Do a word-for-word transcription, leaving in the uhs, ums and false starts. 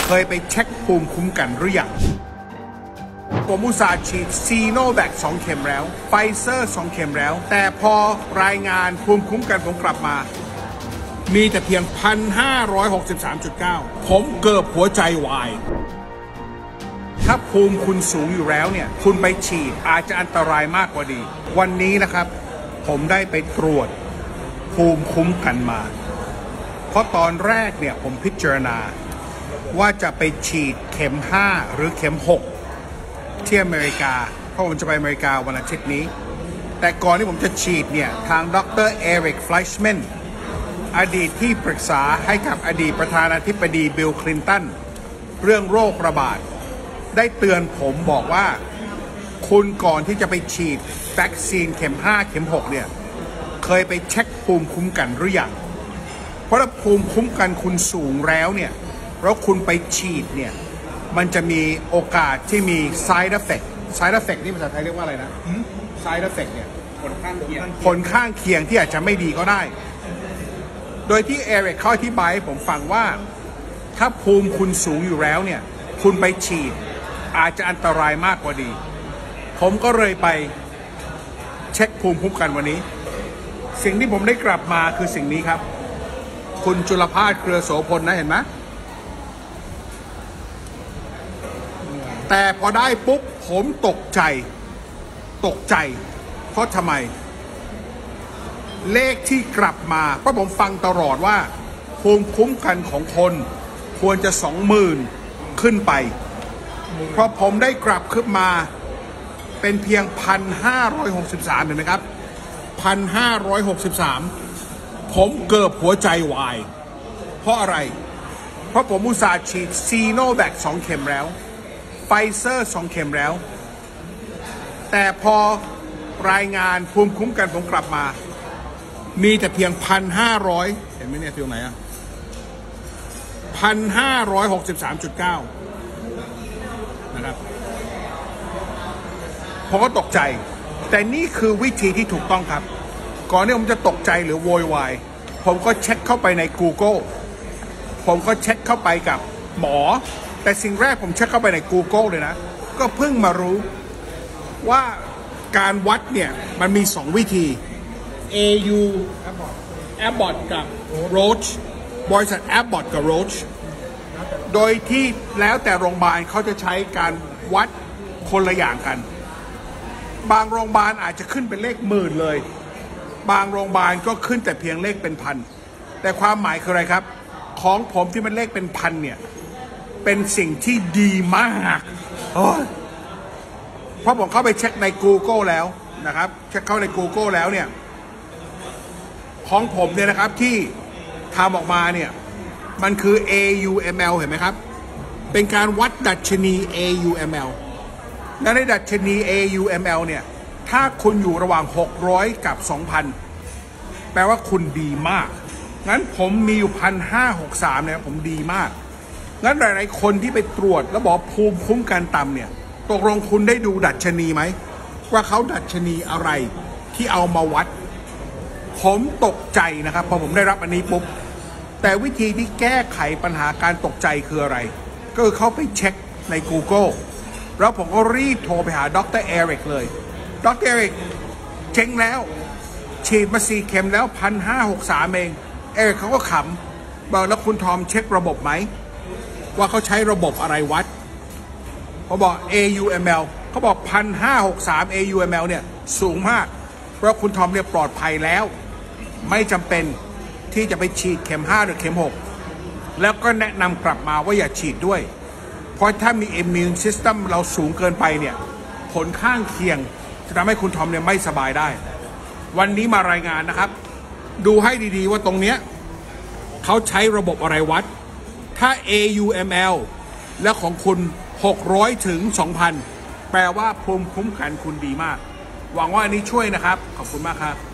เคยไปเช็คภูมิคุ้มกันหรือยังผมอุตส่าห์ฉีดซีโนแวคสองเข็มแล้วไฟเซอร์สองเข็มแล้วแต่พอรายงานภูมิคุ้มกันผมกลับมามีแต่เพียง หนึ่งพันห้าร้อยหกสิบสามจุดเก้า ผมเกือบหัวใจวายถ้าภูมิคุณสูงอยู่แล้วเนี่ยคุณไปฉีดอาจจะอันตรายมากกว่าดีวันนี้นะครับผมได้ไปตรวจภูมิคุ้มกันมาเพราะตอนแรกเนี่ยผมพิจารณาว่าจะไปฉีดเข็มห้าหรือเข็มหกที่อเมริกาเพราะผมจะไปอเมริกาวันอาทิตย์นี้แต่ก่อนที่ผมจะฉีดเนี่ยทางดรเอริกไฟชแมนอดีตที่ปรึกษาให้กับอดีตประธานาธิบดีบิลคลินตันเรื่องโรคระบาดได้เตือนผมบอกว่าคุณก่อนที่จะไปฉีดวัคซีนเข็มห้าเข็มหกเนี่ยเคยไปเช็คภูมิคุ้มกันหรือยังเพราะถ้าภูมิคุ้มกันคุณสูงแล้วเนี่ยแล้วคุณไปฉีดเนี่ยมันจะมีโอกาสที่มี side effect side effect นี่ภาษาไทยเรียกว่าอะไรนะ side effect เนี่ยผลข้างเคียงผลข้างเคียงที่อาจจะไม่ดีก็ได้โดยที่เอริกเขาอธิบายให้ผมฟังว่าถ้าภูมิคุณสูงอยู่แล้วเนี่ยคุณไปฉีดอาจจะอันตรายมากกว่าดีผมก็เลยไปเช็คภูมิคุ้มกันวันนี้สิ่งที่ผมได้กลับมาคือสิ่งนี้ครับคุณจุลภาสเครือโสพลนะเห็นไหมแต่พอได้ปุ๊บผมตกใจตกใจเพราะทำไมเลขที่กลับมาเพราะผมฟังตลอดว่าภูมิคุ้มกันของคนควรจะสองหมื่นขึ้นไปเพราะผมได้กลับขึ้นมาเป็นเพียง หนึ่งพันห้าร้อยหกสิบสาม เห็นไหมครับ หนึ่งพันห้าร้อยหกสิบสาม ผมเกือบหัวใจวายเพราะอะไรเพราะผมอุตส่าห์ฉีดซีโนแวคสองเข็มแล้วไฟเซอร์สองเข็มแล้วแต่พอรายงานภูมิคุ้มกันผมกลับมามีแต่เพียง หนึ่งพันห้าร้อย เห็นไหมเนี่ยที่ตรงไหนอ่ะ หนึ่งพันห้าร้อยหกสิบสามจุดเก้า นะครับผมก็ตกใจแต่นี่คือวิธีที่ถูกต้องครับก่อนที่ผมจะตกใจหรือโวยวายผมก็เช็คเข้าไปใน Google ผมก็เช็คเข้าไปกับหมอแต่สิ่งแรกผมเช็คเข้าไปใน Google เลยนะก็เพิ่งมารู้ว่าการวัดเนี่ยมันมีสองวิธี เอ ยู Abbott กับ Roche บริษัท Abbott กับ Roche โดยที่แล้วแต่โรงพยาบาลเขาจะใช้การวัดคนละอย่างกันบางโรงพยาบาลอาจจะขึ้นเป็นเลขหมื่นเลยบางโรงพยาบาลก็ขึ้นแต่เพียงเลขเป็นพันแต่ความหมายคืออะไรครับของผมที่มันเลขเป็นพันเนี่ยเป็นสิ่งที่ดีมากเพราะผมเข้าไปเช็คใน Google แล้วนะครับเช็คเข้าใน Google แล้วเนี่ยของผมเนี่ยนะครับที่ทำออกมาเนี่ยมันคือ เอ ยู เอ็ม แอล เห็นไหมครับเป็นการวัดดัชนี เอ ยู เอ็ม แอล และในดัชนี เอ ยู เอ็ม แอล เนี่ยถ้าคุณอยู่ระหว่างหกร้อยกับ สองพัน แปลว่าคุณดีมากงั้นผมมีอยู่ หนึ่งพันห้าร้อยหกสิบสาม เนี่ยผมดีมากงั้นหลายๆคนที่ไปตรวจแล้วบอกภูมิคุ้มกันต่ำเนี่ยตกลงคุณได้ดูดัชนีไหมว่าเขาดัชนีอะไรที่เอามาวัดผมตกใจนะครับพอผมได้รับอันนี้ปุ๊บแต่วิธีที่แก้ไขปัญหาการตกใจคืออะไรก็คือเข้าไปเช็คใน Google แล้วผมก็รีบโทรไปหาดรเอริกเลยดรเอริกเช็คแล้วฉีดมาสี่เข็มแล้ว หนึ่งพันห้าร้อยหกสิบสาม เองเอริกเขาก็ขำบอกแล้วคุณทอมเช็คระบบไหมว่าเขาใช้ระบบอะไรวัดเขาบอก เอ ยู เอ็ม แอล เขาบอก หนึ่งพันห้าร้อยหกสิบสาม เอ ยู เอ็ม แอล เนี่ยสูงมากเพราะคุณทอมเนี่ยปลอดภัยแล้วไม่จำเป็นที่จะไปฉีดเข็มห้าหรือเข็มหกแล้วก็แนะนำกลับมาว่าอย่าฉีดด้วยเพราะถ้ามี immune system เราสูงเกินไปเนี่ยผลข้างเคียงจะทำให้คุณทอมเนี่ยไม่สบายได้วันนี้มารายงานนะครับดูให้ดีๆว่าตรงเนี้ยเขาใช้ระบบอะไรวัดถ้า เอ ยู เอ็ม แอล แล้วของคุณหกร้อยถึง สองพัน แปลว่าภูมิคุ้มกันคุณดีมากหวังว่าอันนี้ช่วยนะครับขอบคุณมากครับ